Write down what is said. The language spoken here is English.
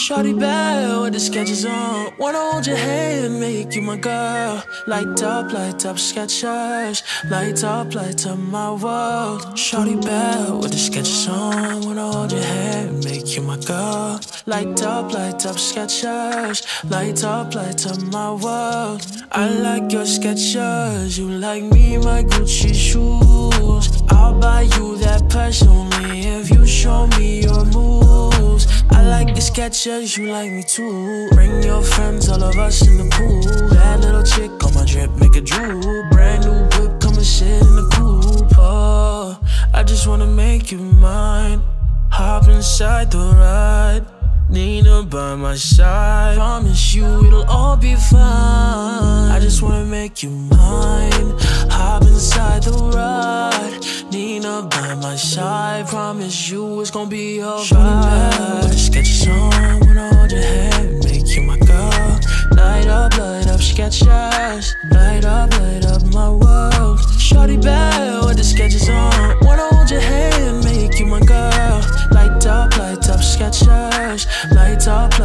Shawty bad with the Skechers on. Wanna hold your hand, make you my girl. Light up Skechers. Light up my world. Shawty bad with the Skechers on. Wanna hold your hand, make you my girl. Light up Skechers. Light up my world. I like your Skechers, you like me, my Gucci shoes. I'll buy you that purse only if you show me your moves. I like your Skechers, you like me too. Bring your friends, all of us in the pool. That little chick on my drip, make a drool. Brand new whip, come and sit in the coupe. Oh, I just wanna make you mine. Hop inside the ride, Nina by my side. Promise you it'll all be fine. I just wanna make you mine. Hop inside the ride, Nina by my side. Promise you it's gonna be alright. With the Skechers on, wanna hold your hand, make you my girl. Light up Skechers. Light up my world. Shawty bad with the Skechers on. Wanna hold your hand, make you my girl. Light up Skechers. Light up